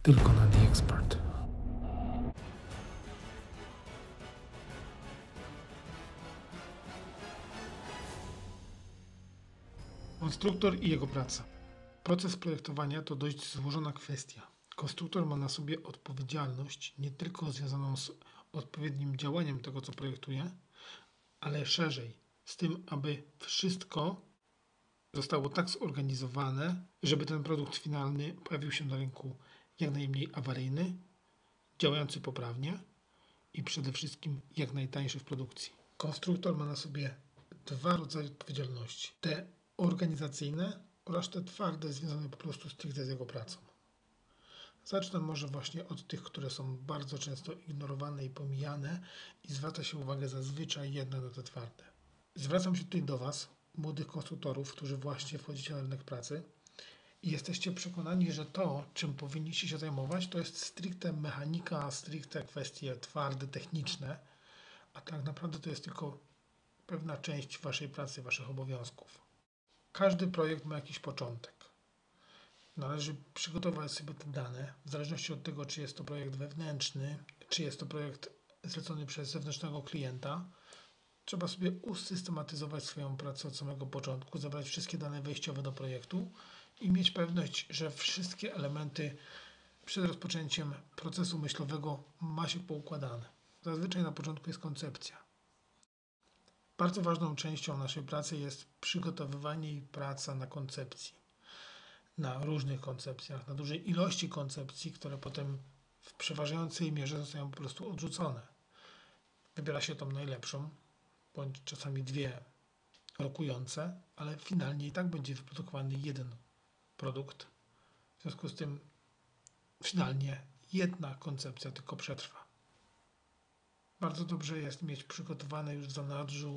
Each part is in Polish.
Tylko na The Expert. Konstruktor i jego praca. Proces projektowania to dość złożona kwestia. Konstruktor ma na sobie odpowiedzialność nie tylko związaną z odpowiednim działaniem tego, co projektuje, ale szerzej, z tym, aby wszystko zostało tak zorganizowane, żeby ten produkt finalny pojawił się na rynku jak najmniej awaryjny, działający poprawnie i przede wszystkim jak najtańszy w produkcji. Konstruktor ma na sobie dwa rodzaje odpowiedzialności. Te organizacyjne oraz te twarde, związane po prostu stricte z jego pracą. Zacznę może właśnie od tych, które są bardzo często ignorowane i pomijane i zwraca się uwagę zazwyczaj jednak na te twarde. Zwracam się tutaj do Was, młodych konstruktorów, którzy właśnie wchodzicie na rynek pracy i jesteście przekonani, że to, czym powinniście się zajmować, to jest stricte mechanika, stricte kwestie twarde, techniczne, a tak naprawdę to jest tylko pewna część Waszej pracy, Waszych obowiązków. Każdy projekt ma jakiś początek. Należy przygotować sobie te dane, w zależności od tego, czy jest to projekt wewnętrzny, czy jest to projekt zlecony przez zewnętrznego klienta. Trzeba sobie usystematyzować swoją pracę od samego początku, zebrać wszystkie dane wejściowe do projektu i mieć pewność, że wszystkie elementy przed rozpoczęciem procesu myślowego ma się poukładane. Zazwyczaj na początku jest koncepcja. Bardzo ważną częścią naszej pracy jest przygotowywanie i praca na koncepcji. Na różnych koncepcjach, na dużej ilości koncepcji, które potem w przeważającej mierze zostają po prostu odrzucone. Wybiera się tą najlepszą, bądź czasami dwie rokujące, ale finalnie i tak będzie wyprodukowany jeden produkt. W związku z tym finalnie jedna koncepcja tylko przetrwa. Bardzo dobrze jest mieć przygotowane już w zanadrzu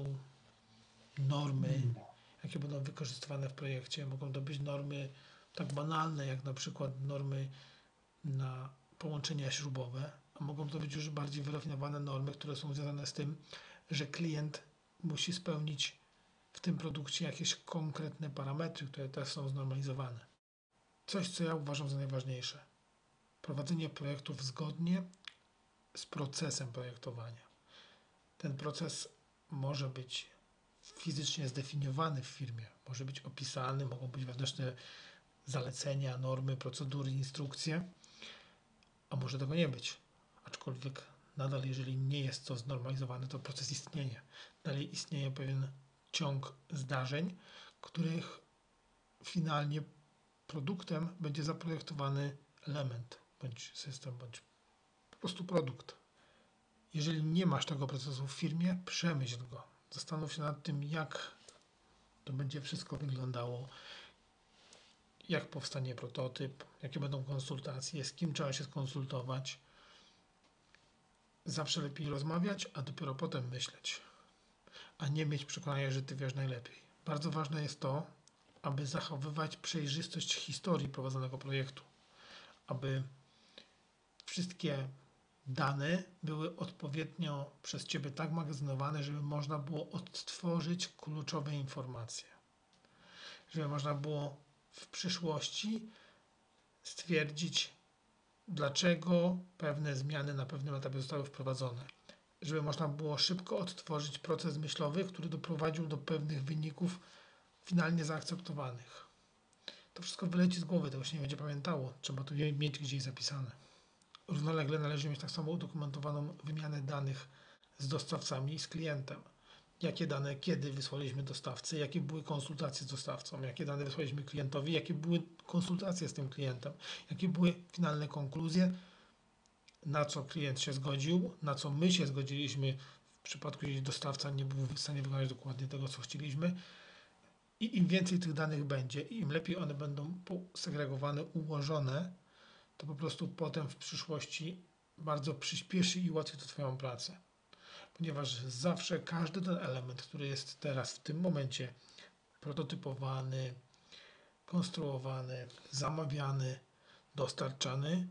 normy, jakie będą wykorzystywane w projekcie. Mogą to być normy tak banalne, jak na przykład normy na połączenia śrubowe, a mogą to być już bardziej wyrafinowane normy, które są związane z tym, że klient musi spełnić w tym produkcie jakieś konkretne parametry, które też są znormalizowane. Coś, co ja uważam za najważniejsze. Prowadzenie projektów zgodnie z procesem projektowania. Ten proces może być fizycznie zdefiniowany w firmie, może być opisany, mogą być wewnętrzne zalecenia, normy, procedury, instrukcje, a może tego nie być. Aczkolwiek nadal, jeżeli nie jest to znormalizowane, to proces istnieje. Dalej istnieje pewien ciąg zdarzeń, których finalnie produktem będzie zaprojektowany element, bądź system, bądź po prostu produkt. Jeżeli nie masz tego procesu w firmie, przemyśl go. Zastanów się nad tym, jak to będzie wszystko wyglądało, jak powstanie prototyp, jakie będą konsultacje, z kim trzeba się skonsultować. Zawsze lepiej rozmawiać, a dopiero potem myśleć, a nie mieć przekonania, że ty wiesz najlepiej. Bardzo ważne jest to, aby zachowywać przejrzystość historii prowadzonego projektu, aby wszystkie dane były odpowiednio przez Ciebie tak magazynowane, żeby można było odtworzyć kluczowe informacje. Żeby można było w przyszłości stwierdzić, dlaczego pewne zmiany na pewnym etapie zostały wprowadzone. Żeby można było szybko odtworzyć proces myślowy, który doprowadził do pewnych wyników finalnie zaakceptowanych. To wszystko wyleci z głowy, tego się nie będzie pamiętało. Trzeba to mieć gdzieś zapisane. Równolegle należy mieć tak samo udokumentowaną wymianę danych z dostawcami i z klientem. Jakie dane, kiedy wysłaliśmy dostawcy, jakie były konsultacje z dostawcą, jakie dane wysłaliśmy klientowi, jakie były konsultacje z tym klientem, jakie były finalne konkluzje, na co klient się zgodził, na co my się zgodziliśmy w przypadku, jeżeli dostawca nie był w stanie wykonać dokładnie tego, co chcieliśmy. I im więcej tych danych będzie, i im lepiej one będą posegregowane, ułożone, to po prostu potem w przyszłości bardzo przyspieszy i ułatwi to Twoją pracę. Ponieważ zawsze każdy ten element, który jest teraz w tym momencie prototypowany, konstruowany, zamawiany, dostarczany,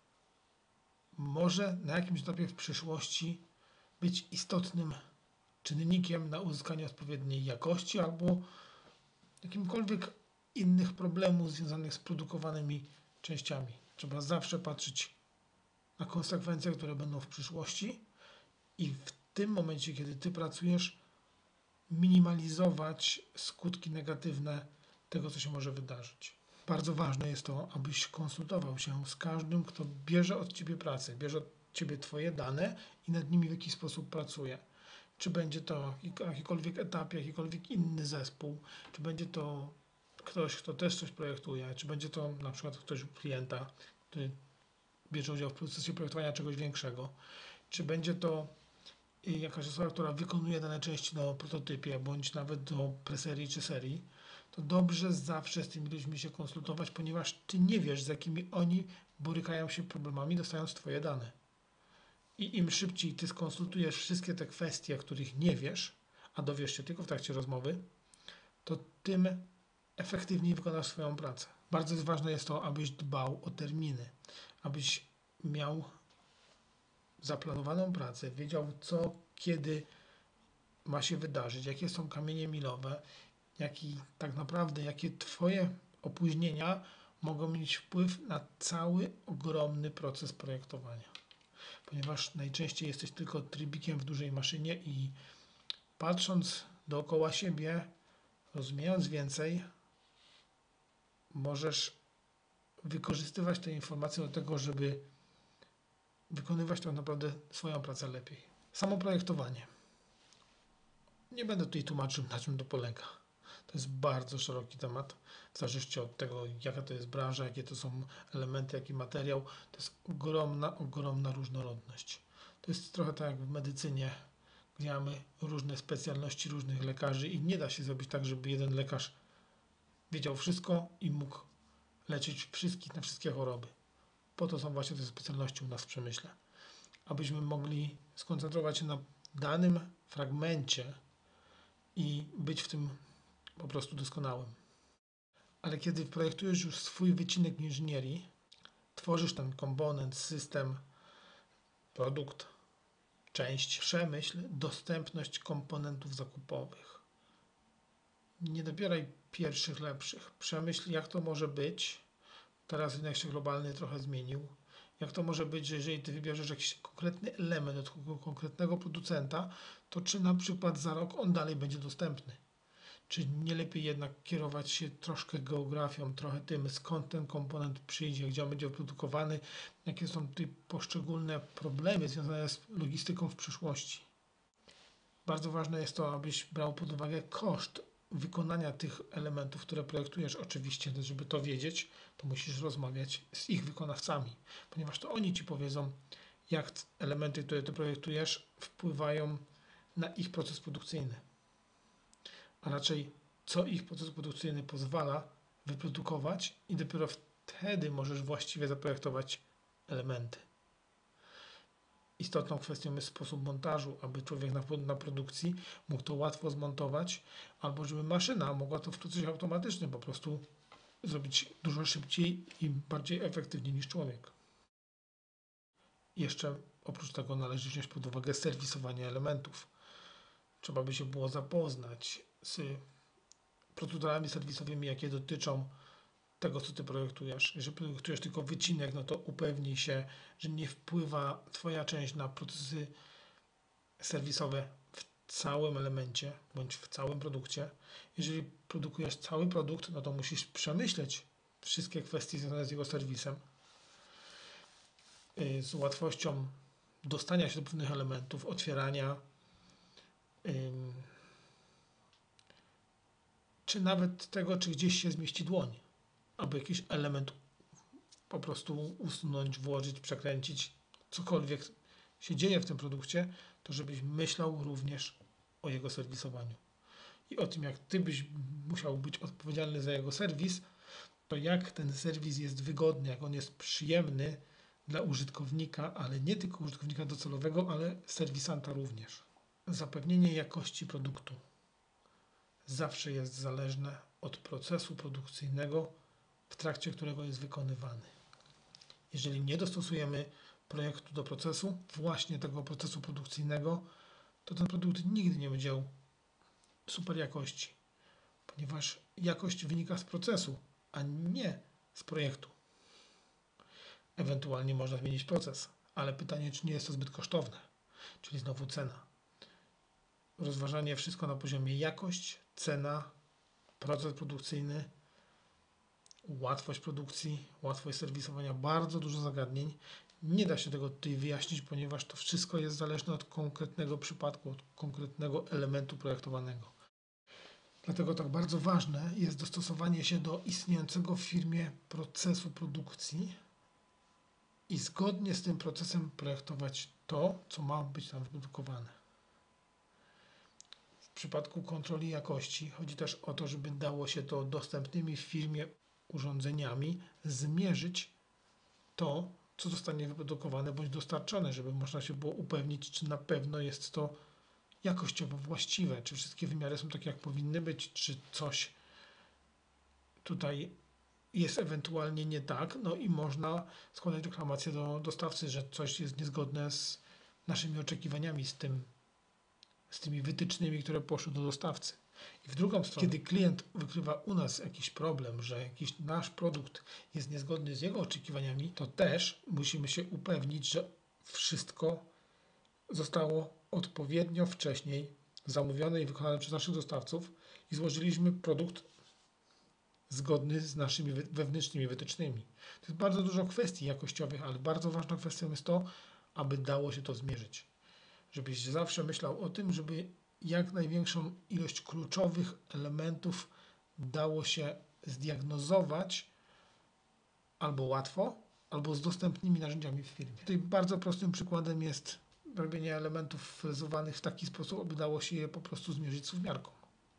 może na jakimś etapie w przyszłości być istotnym czynnikiem na uzyskanie odpowiedniej jakości albo jakimkolwiek innych problemów związanych z produkowanymi częściami. Trzeba zawsze patrzeć na konsekwencje, które będą w przyszłości i w tym momencie, kiedy Ty pracujesz, minimalizować skutki negatywne tego, co się może wydarzyć. Bardzo ważne jest to, abyś konsultował się z każdym, kto bierze od Ciebie pracę, bierze od Ciebie Twoje dane i nad nimi w jakiś sposób pracuje. Czy będzie to jakikolwiek etap, jakikolwiek inny zespół, czy będzie to ktoś, kto też coś projektuje, czy będzie to na przykład ktoś klienta, który bierze udział w procesie projektowania czegoś większego, czy będzie to jakaś osoba, która wykonuje dane części na prototypie, bądź nawet do preserii czy serii, to dobrze zawsze z tymi ludźmi się konsultować, ponieważ Ty nie wiesz, z jakimi oni borykają się problemami, dostając Twoje dane. I im szybciej Ty skonsultujesz wszystkie te kwestie, których nie wiesz, a dowiesz się tylko w trakcie rozmowy, to tym efektywniej wykonasz swoją pracę. Bardzo ważne jest to, abyś dbał o terminy, abyś miał zaplanowaną pracę, wiedział co, kiedy ma się wydarzyć, jakie są kamienie milowe, jakie Twoje opóźnienia mogą mieć wpływ na cały ogromny proces projektowania. Ponieważ najczęściej jesteś tylko trybikiem w dużej maszynie i patrząc dookoła siebie, rozumiejąc więcej, możesz wykorzystywać te informacje do tego, żeby wykonywać tak naprawdę swoją pracę lepiej. Samo projektowanie. Nie będę tutaj tłumaczył, na czym to polega. To jest bardzo szeroki temat, w zależności od tego, jaka to jest branża, jakie to są elementy, jaki materiał. To jest ogromna różnorodność. To jest trochę tak jak w medycynie, gdzie mamy różne specjalności różnych lekarzy i nie da się zrobić tak, żeby jeden lekarz wiedział wszystko i mógł leczyć wszystkich na wszystkie choroby. Po to są właśnie te specjalności u nas w przemyśle. Abyśmy mogli skoncentrować się na danym fragmencie i być w tym po prostu doskonałym. Ale kiedy projektujesz już swój wycinek inżynierii, tworzysz ten komponent, system, produkt, część, przemyśl dostępność komponentów zakupowych. Nie dobieraj pierwszych, lepszych. Przemyśl, jak to może być. Teraz rynek się globalny trochę zmienił. Jak to może być, że jeżeli Ty wybierzesz jakiś konkretny element od konkretnego producenta, to czy na przykład za rok on dalej będzie dostępny? Czy nie lepiej jednak kierować się troszkę geografią, trochę tym, skąd ten komponent przyjdzie, gdzie on będzie wyprodukowany, jakie są tutaj poszczególne problemy związane z logistyką w przyszłości. Bardzo ważne jest to, abyś brał pod uwagę koszt wykonania tych elementów, które projektujesz. Oczywiście, żeby to wiedzieć, to musisz rozmawiać z ich wykonawcami, ponieważ to oni Ci powiedzą, jak elementy, które Ty projektujesz, wpływają na ich proces produkcyjny. A raczej, co ich proces produkcyjny pozwala wyprodukować i dopiero wtedy możesz właściwie zaprojektować elementy. Istotną kwestią jest sposób montażu, aby człowiek na produkcji mógł to łatwo zmontować, albo żeby maszyna mogła to w procesie automatycznym po prostu zrobić dużo szybciej i bardziej efektywnie niż człowiek. Jeszcze oprócz tego należy wziąć pod uwagę serwisowanie elementów. Trzeba by się było zapoznać z procedurami serwisowymi, jakie dotyczą tego, co Ty projektujesz. Jeżeli projektujesz tylko wycinek, no to upewnij się, że nie wpływa Twoja część na procesy serwisowe w całym elemencie, bądź w całym produkcie. Jeżeli produkujesz cały produkt, no to musisz przemyśleć wszystkie kwestie związane z jego serwisem, z łatwością dostania się do pewnych elementów, otwierania, czy nawet tego, czy gdzieś się zmieści dłoń, aby jakiś element po prostu usunąć, włożyć, przekręcić, cokolwiek się dzieje w tym produkcie, to żebyś myślał również o jego serwisowaniu. I o tym, jak Ty byś musiał być odpowiedzialny za jego serwis, to jak ten serwis jest wygodny, jak on jest przyjemny dla użytkownika, ale nie tylko użytkownika docelowego, ale serwisanta również. Zapewnienie jakości produktu zawsze jest zależne od procesu produkcyjnego, w trakcie którego jest wykonywany. Jeżeli nie dostosujemy projektu do procesu, właśnie tego procesu produkcyjnego, to ten produkt nigdy nie będzie miał super jakości, ponieważ jakość wynika z procesu, a nie z projektu. Ewentualnie można zmienić proces, ale pytanie, czy nie jest to zbyt kosztowne, czyli znowu cena. Rozważanie wszystko na poziomie jakość, cena, proces produkcyjny, łatwość produkcji, łatwość serwisowania, bardzo dużo zagadnień. Nie da się tego tutaj wyjaśnić, ponieważ to wszystko jest zależne od konkretnego przypadku, od konkretnego elementu projektowanego. Dlatego tak bardzo ważne jest dostosowanie się do istniejącego w firmie procesu produkcji i zgodnie z tym procesem projektować to, co ma być tam wyprodukowane. W przypadku kontroli jakości chodzi też o to, żeby dało się to dostępnymi w firmie urządzeniami zmierzyć to, co zostanie wyprodukowane bądź dostarczone, żeby można się było upewnić, czy na pewno jest to jakościowo właściwe, czy wszystkie wymiary są takie, jak powinny być, czy coś tutaj jest ewentualnie nie tak, no i można składać reklamację do dostawcy, że coś jest niezgodne z naszymi oczekiwaniami, z tymi wytycznymi, które poszły do dostawcy. I w drugą stronę, kiedy klient wykrywa u nas jakiś problem, że jakiś nasz produkt jest niezgodny z jego oczekiwaniami, to też musimy się upewnić, że wszystko zostało odpowiednio wcześniej zamówione i wykonane przez naszych dostawców i złożyliśmy produkt zgodny z naszymi wewnętrznymi wytycznymi. To jest bardzo dużo kwestii jakościowych, ale bardzo ważną kwestią jest to, aby dało się to zmierzyć. Żebyś zawsze myślał o tym, żeby jak największą ilość kluczowych elementów dało się zdiagnozować albo łatwo, albo z dostępnymi narzędziami w firmie. Tutaj bardzo prostym przykładem jest robienie elementów frezowanych w taki sposób, aby dało się je po prostu zmierzyć suwmiarką.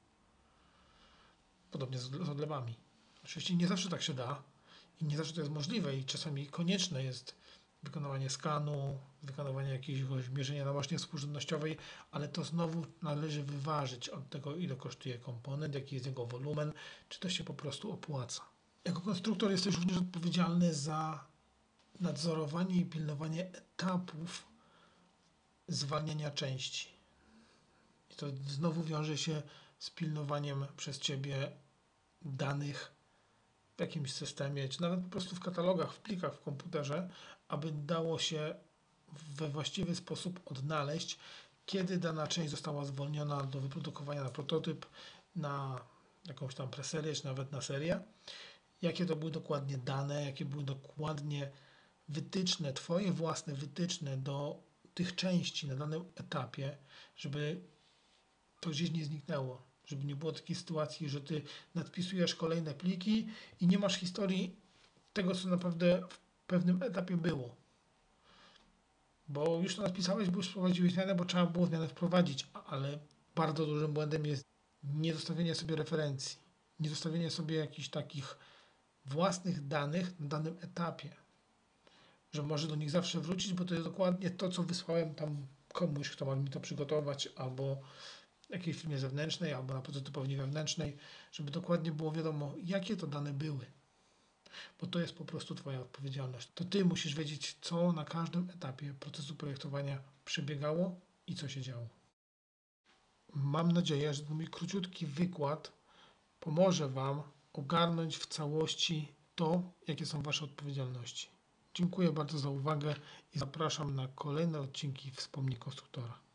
Podobnie z odlewami. Oczywiście nie zawsze tak się da i nie zawsze to jest możliwe i czasami konieczne jest wykonywanie skanu, wykonywanie jakiegoś mierzenia na masznie współrzędnościowej, ale to znowu należy wyważyć od tego, ile kosztuje komponent, jaki jest jego wolumen, czy to się po prostu opłaca. Jako konstruktor jesteś również odpowiedzialny za nadzorowanie i pilnowanie etapów zwalniania części. I to znowu wiąże się z pilnowaniem przez Ciebie danych w jakimś systemie, czy nawet po prostu w katalogach, w plikach w komputerze, aby dało się we właściwy sposób odnaleźć, kiedy dana część została zwolniona do wyprodukowania na prototyp, na jakąś tam preserię, czy nawet na serię, jakie to były dokładnie dane, jakie były dokładnie wytyczne, Twoje własne wytyczne do tych części na danym etapie, żeby to gdzieś nie zniknęło, żeby nie było takiej sytuacji, że Ty nadpisujesz kolejne pliki i nie masz historii tego, co naprawdę w pewnym etapie było. Bo już to nadpisałeś, bo już wprowadziłeś zmianę, bo trzeba było zmianę wprowadzić, ale bardzo dużym błędem jest niedostawienie sobie referencji, niedostawienie sobie jakichś takich własnych danych na danym etapie, że może do nich zawsze wrócić, bo to jest dokładnie to, co wysłałem tam komuś, kto ma mi to przygotować, albo jakiejś firmie zewnętrznej, albo na prototypowni wewnętrznej, żeby dokładnie było wiadomo, jakie to dane były. Bo to jest po prostu Twoja odpowiedzialność. To Ty musisz wiedzieć, co na każdym etapie procesu projektowania przebiegało i co się działo. Mam nadzieję, że ten mój króciutki wykład pomoże Wam ogarnąć w całości to, jakie są Wasze odpowiedzialności. Dziękuję bardzo za uwagę i zapraszam na kolejne odcinki Wspomnij Konstruktora.